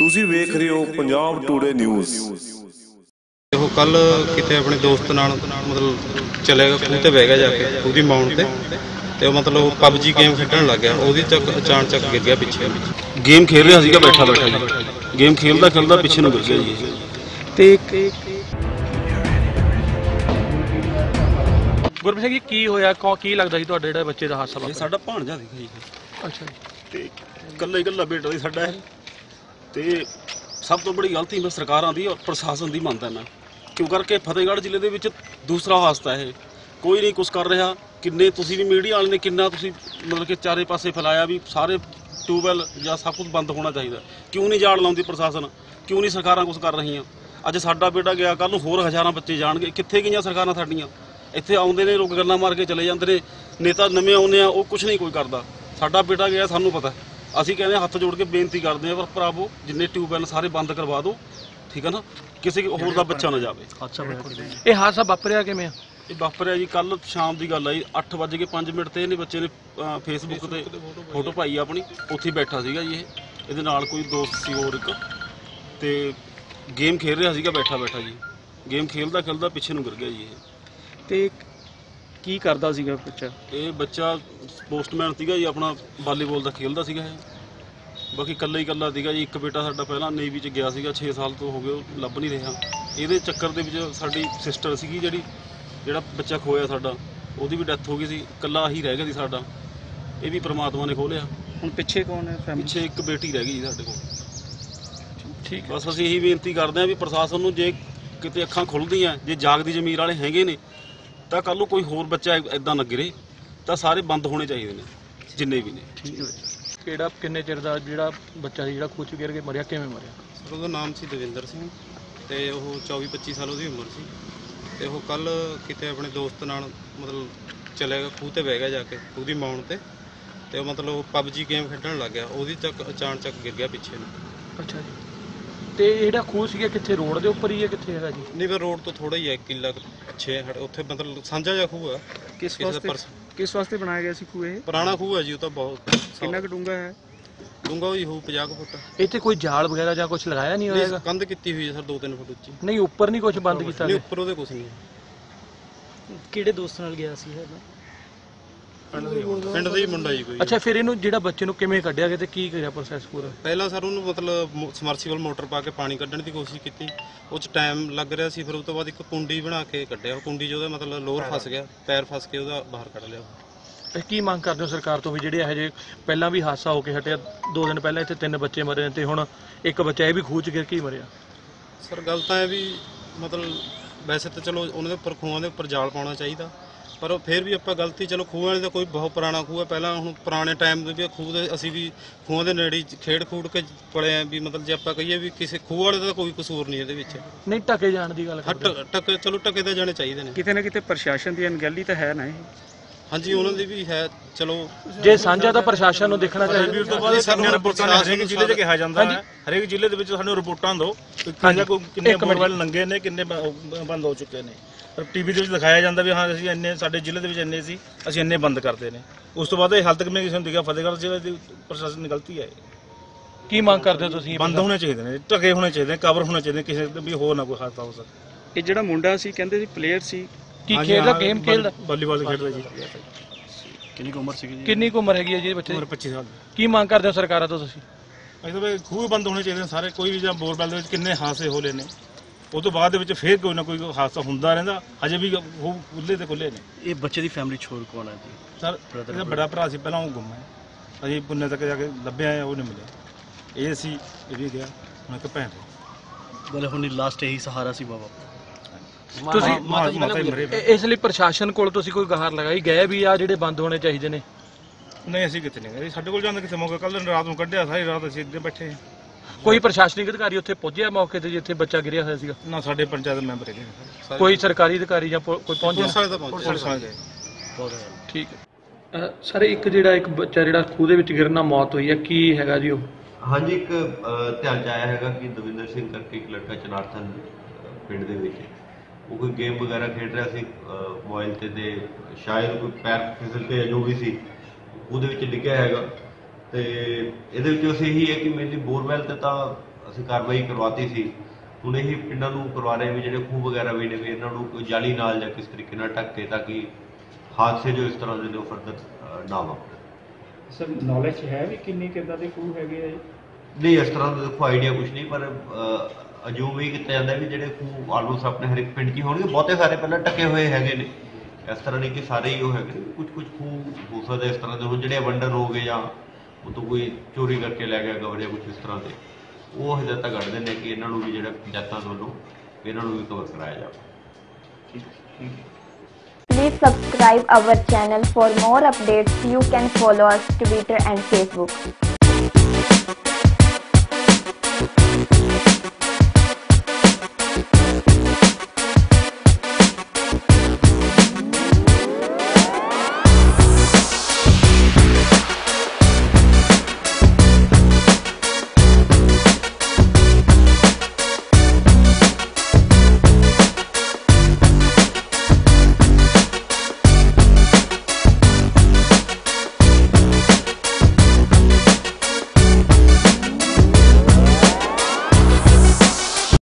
ਤੁਸੀਂ ਵੇਖ ਰਹੇ ਹੋ ਪੰਜਾਬ ਟੂਡੇ ਨਿਊਜ਼। ਉਹ ਕੱਲ ਕਿਤੇ ਆਪਣੇ ਦੋਸਤ ਨਾਲ ਮਤਲਬ ਚਲੇ ਗਿਆ ਖੂਹ ਤੇ ਬਹਿ ਗਿਆ ਜਾ ਕੇ ਉਹਦੀ ਮਾਊਂਟ ਤੇ ਉਹ ਮਤਲਬ ਪਬਜੀ ਗੇਮ ਖੇਡਣ ਲੱਗ ਗਿਆ। ਉਹਦੀ ਚੱਕ ਅਚਾਨਕ ਗਿਰ ਗਿਆ ਪਿੱਛੇ। ਗੇਮ ਖੇਡ ਰਿਹਾ ਸੀਗਾ ਬੈਠਾ ਬੈਠਾ ਜੀ। ਗੇਮ ਖੇਲਦਾ ਖੇਲਦਾ ਪਿੱਛੇ ਨੂੰ ਗਿਰ ਗਿਆ ਜੀ। ਤੇ ਗੁਰਪ੍ਰੀਤ ਸਿੰਘ ਜੀ ਕੀ ਹੋਇਆ? ਕੀ ਲੱਗਦਾ ਸੀ ਤੁਹਾਡੇ ਜਿਹੜੇ ਬੱਚੇ ਦਾ ਹਾਦਸਾ ਵਾਪਰਿਆ? ਸਾਡਾ ਭਾਣਜਾ ਸੀਗਾ ਜੀ। ਅੱਛਾ ਜੀ। ਤੇ ਇਕੱਲਾ ਬੇਟਾ ਸੀ ਸਾਡਾ ਇਹ। ਤੇ ਸਭ ਤੋਂ ਬੜੀ ਗਲਤੀ ਮੈਂ ਸਰਕਾਰਾਂ ਦੀ ਔਰ ਪ੍ਰਸ਼ਾਸਨ ਦੀ ਮੰਨਦਾ ਮੈਂ, ਕਿਉਂ ਕਰਕੇ ਫਤਿਹਗੜ੍ਹ ਜ਼ਿਲ੍ਹੇ ਦੇ ਵਿੱਚ ਦੂਸਰਾ ਹਾਦਸਾ ਇਹ ਕੋਈ ਨਹੀਂ ਕੁਛ ਕਰ ਰਿਹਾ। ਕਿੰਨੇ ਤੁਸੀਂ ਵੀ ਮੀਡੀਆ ਵਾਲੇ ਨੇ ਕਿੰਨਾ ਤੁਸੀਂ ਮਤਲਬ ਕਿ ਚਾਰੇ ਪਾਸੇ ਫੈਲਾਇਆ ਵੀ ਸਾਰੇ ਟਿਊਬਵੈੱਲ ਜਾਂ ਸਭ ਕੁਝ ਬੰਦ ਹੋਣਾ ਚਾਹੀਦਾ। ਕਿਉਂ ਨਹੀਂ ਜਾੜ ਲਾਉਂਦੀ ਪ੍ਰਸ਼ਾਸਨ? ਕਿਉਂ ਨਹੀਂ ਸਰਕਾਰਾਂ ਕੁਛ ਕਰ ਰਹੀਆਂ? ਅੱਜ ਸਾਡਾ ਬੇਟਾ ਗਿਆ, ਕੱਲ੍ਹ ਨੂੰ ਹੋਰ ਹਜ਼ਾਰਾਂ ਬੱਚੇ ਜਾਣਗੇ। ਕਿੱਥੇ ਗਈਆਂ ਸਰਕਾਰਾਂ ਸਾਡੀਆਂ? ਇੱਥੇ ਆਉਂਦੇ ਨੇ ਲੋਕ ਗੱਲਾਂ ਮਾਰ ਕੇ ਚਲੇ ਜਾਂਦੇ ਨੇ, ਨੇਤਾ ਨਵੇਂ ਆਉਂਦੇ ਆ ਉਹ ਕੁਛ ਨਹੀਂ ਕੋਈ ਕਰਦਾ। ਸਾਡਾ ਬੇਟਾ ਗਿਆ ਸਾਨੂੰ ਪਤਾ। ਅਸੀਂ ਕਹਿੰਦੇ ਹੱਥ ਜੋੜ ਕੇ ਬੇਨਤੀ ਕਰਦੇ ਹਾਂ, ਪਰ ਭਰਾਵੋ ਜਿੰਨੇ ਟਿਊਬਵੈੱਲ ਸਾਰੇ ਬੰਦ ਕਰਵਾ ਦਿਓ, ਠੀਕ ਹੈ ਨਾ, ਕਿਸੇ ਹੋਰ ਦਾ ਬੱਚਾ ਨਾ ਜਾਵੇ। ਇਹ ਹਾਦਸਾ ਵਾਪਰਿਆ ਕਿਵੇਂ ਆ? ਇਹ ਵਾਪਰਿਆ ਜੀ ਕੱਲ ਸ਼ਾਮ ਦੀ ਗੱਲ ਆ ਜੀ। 8:05 ਤੇ ਇਹਨੇ ਬੱਚੇ ਨੇ ਫੇਸਬੁੱਕ ਤੇ ਫੋਟੋ ਪਾਈ ਆਪਣੀ। ਉੱਥੇ ਬੈਠਾ ਸੀਗਾ ਜੀ ਇਹਦੇ ਨਾਲ ਕੋਈ ਦੋਸਤ ਸੀ ਹੋਰ ਇੱਕ, ਤੇ ਗੇਮ ਖੇਡ ਰਿਹਾ ਸੀਗਾ ਬੈਠਾ ਬੈਠਾ ਜੀ। ਗੇਮ ਖੇਲਦਾ ਖੇਲਦਾ ਪਿੱਛੇ ਨੂੰ ਗਿਰ ਗਿਆ ਜੀ ਇਹ। ਤੇ ਕੀ ਕਰਦਾ ਸੀਗਾ ਬੱਚਾ? ਇਹ ਬੱਚਾ ਪੋਸਟਮੈਨ ਸੀਗਾ ਜੀ, ਆਪਣਾ ਵਾਲੀਬਾਲ ਦਾ ਖੇਲਦਾ ਸੀਗਾ ਇਹ। ਬਾਕੀ ਇਕੱਲਾ ਸੀਗਾ ਜੀ। ਇੱਕ ਬੇਟਾ ਸਾਡਾ ਪਹਿਲਾਂ ਨੇਵੀ 'ਚ ਗਿਆ ਸੀਗਾ, 6 ਸਾਲ ਤੋਂ ਹੋ ਗਏ, ਉਹ ਲੱਭ ਨਹੀਂ ਰਿਹਾ। ਇਹਦੇ ਚੱਕਰ ਦੇ ਵਿੱਚ ਸਾਡੀ ਸਿਸਟਰ ਸੀਗੀ ਜਿਹੜਾ ਬੱਚਾ ਖੋਇਆ ਸਾਡਾ, ਉਹਦੀ ਵੀ ਡੈਥ ਹੋ ਗਈ ਸੀ। ਇਕੱਲਾ ਹੀ ਰਹਿ ਗਿਆ ਸੀ ਸਾਡਾ। ਇਹ ਵੀ ਪ੍ਰਮਾਤਮਾ ਨੇ ਖੋਲਿਆ। ਹੁਣ ਪਿੱਛੇ ਕੌਣ ਹੈ? ਪਿੱਛੇ ਇੱਕ ਬੇਟੀ ਰਹਿ ਗਈ ਜੀ ਸਾਡੇ ਕੋਲ। ਠੀਕ। ਬਸ ਅਸੀਂ ਇਹੀ ਬੇਨਤੀ ਕਰਦੇ ਹਾਂ ਵੀ ਪ੍ਰਸ਼ਾਸਨ ਨੂੰ, ਜੇ ਕਿਤੇ ਅੱਖਾਂ ਖੁੱਲ੍ਹਦੀਆਂ, ਜੇ ਜਾਗਦੀ ਜ਼ਮੀਰ ਵਾਲੇ ਹੈਗੇ ਨੇ, ਤਾਂ ਕੱਲ੍ਹ ਨੂੰ ਕੋਈ ਹੋਰ ਬੱਚਾ ਇੱਦਾਂ ਨਾ ਗਿਰੇ, ਤਾਂ ਸਾਰੇ ਬੰਦ ਹੋਣੇ ਚਾਹੀਦੇ ਨੇ ਜਿੰਨੇ ਵੀ ਨੇ। ਠੀਕ ਹੈ। ਕਿਹੜਾ ਕਿੰਨੇ ਚਿਰ ਦਾ ਜਿਹੜਾ ਬੱਚਾ ਸੀ ਜਿਹੜਾ ਖੂਹ 'ਚ ਗਿਰ ਕੇ ਮਰਿਆ, ਕਿਵੇਂ ਮਰਿਆ? ਸਰ ਉਹਦਾ ਨਾਮ ਸੀ ਦਵਿੰਦਰ ਸਿੰਘ ਤੇ ਉਹ 24-25 ਸਾਲ ਉਹਦੀ ਉਮਰ ਸੀ। ਤੇ ਉਹ ਕੱਲ ਕਿਤੇ ਆਪਣੇ ਦੋਸਤ ਨਾਲ ਮਤਲਬ ਚਲੇ ਗਿਆ ਖੂਹ ਤੇ ਬਹਿ ਗਿਆ ਜਾ ਕੇ ਉਹਦੀ ਮਾਊਂਟ ਤੇ ਉਹ ਮਤਲਬ ਪਬਜੀ ਗੇਮ ਖੇਡਣ ਲੱਗ ਗਿਆ। ਉਹਦੀ ਚੱਕ ਅਚਾਨਕ ਗਿਰ ਗਿਆ ਪਿੱਛੇ ਨੂੰ। ਅੱਛਾ ਜੀ। ਤੇ ਜਿਹੜਾ ਖੂਹ ਸੀਗਾ ਕਿੱਥੇ, ਰੋਡ ਦੇ ਉੱਪਰ ਹੀ ਹੈ, ਕਿੱਥੇ ਹੈਗਾ ਜੀ? ਨਹੀਂ, ਫਿਰ ਰੋਡ ਤੋਂ ਥੋੜਾ ਹੀ ਹੈ, ਕਿੱਲਾ ਪਿੱਛੇ ਉੱਥੇ ਮਤਲਬ ਸਾਂਝਾ ਜਿਹਾ ਖੂਹ ਆ। ਕਿਸ ਵਾਸਤੇ ਬਣਾਇਆ ਗਿਆ ਸੀ ਖੂਹ? ਇਹ ਪੁਰਾਣਾ ਖੂਹ ਹੈ ਜੀ। ਉਹ ਤਾਂ ਬਹੁਤ ਕਿੰਨਾ ਕੁ ਡੂੰਘਾ ਹੈ? ਡੂੰਘਾ ਹੋਈ ਹੋਊ 50 ਫੁੱਟ। ਇੱਥੇ ਕੋਈ ਜਾਲ ਵਗੈਰਾ ਜਾਂ ਕੁਝ ਲਗਾਇਆ ਨਹੀਂ ਹੋਏਗਾ? ਕੰਧ ਕੀਤੀ ਹੋਈ ਹੈ ਸਰ 2-3 ਫੁੱਟ ਉੱਚੀ। ਨਹੀਂ, ਉੱਪਰ ਨਹੀਂ ਕੁਝ ਬੰਦ ਕੀਤਾ? ਨਹੀਂ, ਉੱਪਰ ਉਹਦੇ ਕੁਝ ਨਹੀਂ। ਕਿਹੜੇ ਦੋਸਤ ਨਾਲ ਗਿਆ ਸੀ? ਪਿੰਡ ਦਾ ਹੀ ਮੁੰਡਾ ਜੀ ਕੋਈ। ਅੱਛਾ, ਫਿਰ ਇਹਨੂੰ ਜਿਹੜਾ ਬੱਚੇ ਨੂੰ ਕਿਵੇਂ ਕੱਢਿਆ ਗਿਆ ਤੇ ਕੀ ਕਰਿਆ ਪ੍ਰੋਸੈਸ ਪੂਰਾ? ਪਹਿਲਾਂ ਸਰ ਉਹਨੂੰ ਮਤਲਬ ਸਮਰਸੀਬਲ ਮੋਟਰ ਪਾ ਕੇ ਪਾਣੀ ਕੱਢਣ ਦੀ ਕੋਸ਼ਿਸ਼ ਕੀਤੀ। ਉਹ 'ਚ ਟਾਈਮ ਲੱਗ ਰਿਹਾ ਸੀ। ਫਿਰ ਉਸ ਤੋਂ ਬਾਅਦ ਇੱਕ ਕੁੰਡੀ ਬਣਾ ਕੇ ਕੱਢਿਆ। ਉਹ ਕੁੰਡੀ 'ਚ ਉਹਦਾ ਮਤਲਬ ਲੋਅਰ ਫਸ ਗਿਆ, ਪੈਰ ਫਸ ਕੇ ਉਹਦਾ ਬਾਹਰ ਕੱਢ ਲਿਆ। ਕੀ ਮੰਗ ਕਰਦੇ ਹੋ ਸਰਕਾਰ ਤੋਂ ਵੀ ਜਿਹੜੇ ਇਹੋ ਜਿਹੇ ਪਹਿਲਾਂ ਵੀ ਹਾਦਸਾ ਹੋ ਕੇ ਹਟਿਆ, 2 ਦਿਨ ਪਹਿਲਾਂ ਇੱਥੇ 3 ਬੱਚੇ ਮਰੇ ਤੇ ਹੁਣ ਇੱਕ ਬੱਚਾ ਇਹ ਵੀ ਖੂਹ 'ਚ ਗਿਰ ਕੇ ਹੀ ਮਰਿਆ? ਸਰ ਗੱਲ ਤਾਂ ਇਹ ਵੀ ਮਤਲਬ ਵੈਸੇ ਤਾਂ ਚਲੋ ਉਹਨਾਂ ਦੇ ਉੱਪਰ ਖੂਹਾਂ ਦੇ ਉੱਪਰ ਜਾਲ ਪਾਉਣਾ ਚਾਹੀਦਾ, ਪਰ ਫਿਰ ਵੀ ਆਪਾਂ ਗਲਤੀ, ਚਲੋ ਖੂਹ ਵਾਲੇ ਦਾ ਕੋਈ ਬਹੁਤ ਪੁਰਾਣਾ ਖੂਹ ਹੈ। ਪਹਿਲਾਂ ਹੁਣ ਪੁਰਾਣੇ ਟਾਈਮ ਦੇ ਵੀ ਖੂਹ ਦੇ ਅਸੀਂ ਵੀ ਖੂਹਾਂ ਦੇ ਨੇੜੇ ਖੇਡ ਖੂਡ ਕੇ ਪਲੇ ਆ ਵੀ, ਮਤਲਬ ਜੇ ਆਪਾਂ ਕਹੀਏ ਵੀ ਕਿਸੇ ਖੂਹ ਵਾਲੇ ਦਾ ਕੋਈ ਕਸੂਰ ਨਹੀਂ ਇਹਦੇ ਵਿੱਚ। ਨਹੀਂ, ਢਕੇ ਜਾਣ ਦੀ ਗੱਲ ਟਕੇ ਚਲੋ ਢਕੇ ਤਾਂ ਜਾਣੇ ਚਾਹੀਦੇ ਨੇ। ਕਿਤੇ ਨਾ ਕਿਤੇ ਪ੍ਰਸ਼ਾਸਨ ਦੀ ਅਣਗਹਿਲੀ ਤਾਂ ਹੈ ਨਾ ਇਹ? ਹਾਂਜੀ, ਉਹਨਾਂ ਦੀ ਵੀ ਹੈ। ਚਲੋ ਜੇ ਸਾਂਝਾ ਤਾਂ ਪ੍ਰਸ਼ਾਸਨ ਨੂੰ ਦੇਖਣਾ ਚਾਹੀਦਾ। ਉਸ ਤੋਂ ਬਾਅਦ ਸਾਨੂੰ ਰਿਪੋਰਟਾਂ ਨੇ ਹਰੇਕ ਜ਼ਿਲ੍ਹੇ 'ਚ ਕਿਹਾ ਜਾਂਦਾ ਹੈ, ਹਰੇਕ ਜ਼ਿਲ੍ਹੇ ਦੇ ਵਿੱਚ ਸਾਨੂੰ ਰਿਪੋਰਟਾਂ ਦਿਓ ਕਿੰਨੇ ਮੋਬਾਈਲ ਨੰਗੇ ਨੇ, ਕਿੰਨੇ ਬੰਦ ਹੋ ਚੁੱਕੇ ਨੇ। ਪਰ ਟੀਵੀ ਦੇ ਵਿੱਚ ਦਿਖਾਇਆ ਜਾਂਦਾ ਵੀ ਹਾਂ ਅਸੀਂ ਇੰਨੇ, ਸਾਡੇ ਜ਼ਿਲ੍ਹੇ ਦੇ ਵਿੱਚ ਇੰਨੇ ਸੀ, ਅਸੀਂ ਇੰਨੇ ਬੰਦ ਕਰਦੇ ਨੇ। ਉਸ ਤੋਂ ਬਾਅਦ ਇਹ ਹਾਲ ਤੱਕ ਮੈਂ ਕਿਸੇ ਨੂੰ ਦਿਖਿਆ ਫਤਿਹਗੜ੍ਹ ਜ਼ਿਲ੍ਹੇ ਦੀ ਪ੍ਰਸ਼ਾਸਨ ਦੀ ਗਲਤੀ ਹੈ। ਕੀ ਮੰਗ ਕਰਦੇ ਹੋ ਤੁਸੀਂ? ਬੰਦ ਹੋਣੇ ਚਾਹੀਦੇ ਨੇ, ਢਕੇ ਹੋਣੇ ਚਾਹੀਦੇ ਨੇ, ਕਵਰ ਹੋਣੇ ਚਾਹੀਦੇ, ਕਿਸੇ ਵੀ ਹੋਰ ਨਾ ਕੋਈ ਹਾਦਸਾ ਹੋ ਸਕੇ। ਇਹ ਜਿਹੜਾ ਮੁੰਡਾ ਸੀ ਕਹਿੰਦੇ ਸੀ ਪਲੇਅਰ ਸੀ, ਕੀ ਖੇਡਦਾ, ਗੇਮ ਖੇਡਦਾ, ਵਾਲੀਬਾਲ ਖੇਡਦਾ ਜੀ। ਕਿੰਨੀ ਕੁ ਉਮਰ ਸੀਗੀ ਜੀ? ਕਿੰਨੀ ਕੁ ਉਮਰ ਹੈਗੀ ਹੈ ਜੀ ਬੱਚੇ ਦੀ? 25 ਸਾਲ। ਕੀ ਮੰਗ ਕਰਦੇ ਹੋ ਸਰਕਾਰਾਂ ਤੋਂ ਤੁਸੀਂ? ਅਸੀਂ ਤਾਂ ਖੂਹ ਬੰਦ ਹੋਣੇ ਚਾਹੀਦੇ ਨੇ ਸਾਰੇ। ਕੋਈ ਵੀ ਜਾਂ ਬੋਰਵੈਲ ਦੇ ਵਿੱਚ ਕਿੰਨੇ ਹਾਦਸੇ ਹੋਲੇ ਨੇ, ਉਹ ਤੋਂ ਬਾਅਦ ਦੇ ਵਿੱਚ ਫੇਰ ਕੋਈ ਨਾ ਕੋਈ ਹਾਦਸਾ ਹੁੰਦਾ ਰਹਿੰਦਾ। ਹਜੇ ਵੀ ਉਹ ਖੁੱਲੇ ਤੇ ਖੁੱਲੇ ਨੇ। ਇਹ ਬੱਚੇ ਦੀ ਫੈਮਿਲੀ ਛੋੜ ਕੌਣ ਹੈ ਜੀ? ਸਰ ਇਹਦਾ ਬੜਾ ਭਰਾ ਸੀ, ਪਹਿਲਾਂ ਉਹ ਗੁੰਮ ਹੈ। ਅਸੀਂ ਪੁੰਨੇ ਤੱਕ ਜਾ ਕੇ ਲੱਭਿਆ, ਉਹ ਨਹੀਂ ਮਿਲਿਆ। ਇਹ ਸੀ, ਇਹ ਵੀ ਗਿਆ, ਹੁਣ ਇੱਕ ਭੈਣ ਬਲੇ ਹੁਣ ਲਾਸਟ ਇਹੀ ਸਹਾਰਾ ਸੀ ਬਾਬਾ। ਤੁਸੀਂ ਇਸ ਲਈ ਪ੍ਰਸ਼ਾਸਨ ਕੋਲ ਤੁਸੀਂ ਕੋਈ ਗੁਹਾਰ ਲਗਾਈ ਗਏ ਵੀ ਆ ਜਿਹੜੇ ਬੰਦ ਹੋਣੇ ਚਾਹੀਦੇ ਨੇ? ਨਹੀਂ, ਅਸੀਂ ਕਿਤੇ ਨਹੀਂ ਗਏ। ਸਾਡੇ ਕੋਲ ਜਾਂਦਾ ਕਿਸੇ ਮੌਕੇ, ਕੱਲ ਰਾਤ ਨੂੰ ਕੱਢਿਆ, ਸਾਰੀ ਰਾਤ ਅਸੀਂ ਇੱਥੇ ਬੈਠੇ ਹਾਂ। ਕੋਈ ਪ੍ਰਸ਼ਾਸਨਿਕ ਅਧਿਕਾਰੀ ਉੱਥੇ ਪਹੁੰਚਿਆ ਮੌਕੇ ਤੇ ਜਿੱਥੇ ਬੱਚਾ ਗਿਰਿਆ ਹੋਇਆ ਸੀਗਾ? ਨਾ, ਸਾਡੇ ਪੰਚਾਇਤ ਮੈਂਬਰ ਹੈਗੇ। ਕੋਈ ਸਰਕਾਰੀ ਅਧਿਕਾਰੀ ਜਾਂ ਕੋਈ ਪਹੁੰਚਿਆ? ਪੁਲਿਸ ਵਾਲੇ ਠੀਕ ਹੈ ਸਰ। ਇੱਕ ਬੱਚਾ ਜਿਹੜਾ ਖੂਹ ਦੇ ਵਿੱਚ ਗਿਰਨਾ ਮੌਤ ਹੋਈ ਹੈ, ਕੀ ਹੈਗਾ ਜੀ ਉਹ? ਹਾਂਜੀ, ਇੱਕ ਧਿਆਨ 'ਚ ਆਇਆ ਹੈਗਾ ਕਿ ਦਵਿੰਦਰ ਸਿੰਘ ਕਰਕੇ ਇੱਕ ਲੜਕਾ ਚਨਾਰਥਨ ਪਿੰਡ ਦੇ ਵਿੱਚ ਉਹ ਕੋਈ ਗੇਮ ਵਗੈਰਾ ਖੇਡ ਰਿਹਾ ਸੀ ਮੋਬਾਈਲ 'ਤੇ, ਤੇ ਸ਼ਾਇਦ ਕੋਈ ਪੈਰ ਫਿਸਲ ਕੇ ਜੋ ਵੀ ਸੀ ਉਹਦੇ ਵਿੱਚ ਡਿੱਗਿਆ ਹੈਗਾ। ਤੇ ਇਹਦੇ ਵਿੱਚ ਅਸੀਂ ਇਹੀ ਹੈ ਕਿ ਮੇਨਲੀ ਬੋਰਵੈਲ 'ਤੇ ਤਾਂ ਅਸੀਂ ਕਾਰਵਾਈ ਕਰਵਾਤੀ ਸੀ। ਹੁਣ ਇਹ ਪਿੰਡਾਂ ਨੂੰ ਕਰਵਾ ਰਹੇ ਵੀ ਜਿਹੜੇ ਖੂਹ ਵਗੈਰਾ ਵੀ ਨੇ ਵੀ ਇਹਨਾਂ ਨੂੰ ਕੋਈ ਜਾਲੀ ਨਾਲ ਜਾਂ ਕਿਸ ਤਰੀਕੇ ਨਾਲ ਢੱਕ ਕੇ, ਤਾਂ ਕਿ ਹਾਦਸੇ ਜੋ ਇਸ ਤਰ੍ਹਾਂ ਦੇ ਨੇ ਉਹ ਫਰਦਰ ਨਾ ਵਾਪਰਨ। ਸਰ ਨੌਲੇਜ ਹੈ ਵੀ ਕਿੰਨੇ ਕਿੱਦਾਂ ਦੇ ਖੂਹ ਹੈਗੇ ਆ ਜੀ? ਨਹੀਂ, ਇਸ ਤਰ੍ਹਾਂ ਦਾ ਦੇਖੋ ਆਈਡੀਆ ਕੁਝ ਨਹੀਂ, ਪਰ ਅਜੂਮ ਇਹ ਕੀਤਾ ਜਾਂਦਾ ਵੀ ਜਿਹੜੇ ਖੂਹ ਆਲਮੋਸਟ ਆਪਣੇ ਹਰ ਇੱਕ ਪਿੰਡ 'ਚ ਹੀ ਹੋਣਗੇ। ਬਹੁਤੇ ਸਾਰੇ ਪਹਿਲਾਂ ਢਕੇ ਹੋਏ ਹੈਗੇ ਨੇ, ਇਸ ਤਰ੍ਹਾਂ ਨਹੀਂ ਕਿ ਸਾਰੇ ਹੀ ਉਹ ਹੈਗੇ ਨੇ। ਕੁਝ ਖੂਹ ਹੋ ਸਕਦੇ ਇਸ ਤਰ੍ਹਾਂ ਦੇ ਹੁਣ ਜਿਹੜੇ ਅਬੰਡਨ ਹੋ ਗਏ ਜਾਂ ਉਹ ਤੋਂ ਕੋਈ ਚੋਰੀ ਕਰਕੇ ਲੈ ਗਿਆ ਕਵਰ ਜਾਂ ਕੁਝ ਇਸ ਤਰ੍ਹਾਂ ਦੇ, ਉਹ ਹਦਾਇਤਾਂ ਕੱਢਦੇ ਨੇ ਕਿ ਇਹਨਾਂ ਨੂੰ ਵੀ ਜਿਹੜਾ ਪੰਚਾਇਤਾਂ ਵੱਲੋਂ ਇਹਨਾਂ ਨੂੰ ਵੀ ਕਵਰ ਕਰਾਇਆ ਜਾਵੇ। Please subscribe our channel for more updates. You can follow us Twitter and Facebook.